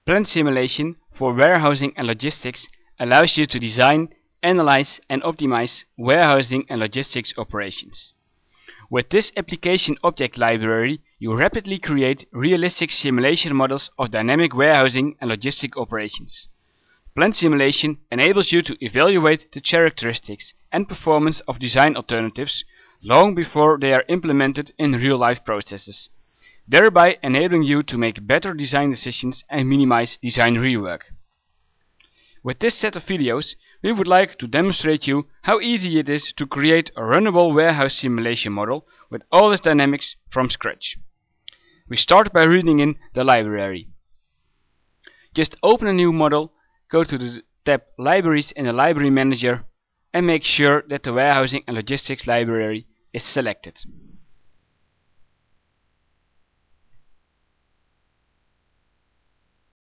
Plant simulation for warehousing and logistics allows you to design, analyze and optimize warehousing and logistics operations. With this application object library, you rapidly create realistic simulation models of dynamic warehousing and logistic operations. Plant simulation enables you to evaluate the characteristics and performance of design alternatives long before they are implemented in real-life processes, thereby enabling you to make better design decisions and minimize design rework. With this set of videos, we would like to demonstrate you how easy it is to create a runnable warehouse simulation model with all its dynamics from scratch. We start by reading in the library. Just open a new model, go to the tab Libraries in the Library Manager and make sure that the Warehousing and Logistics library is selected.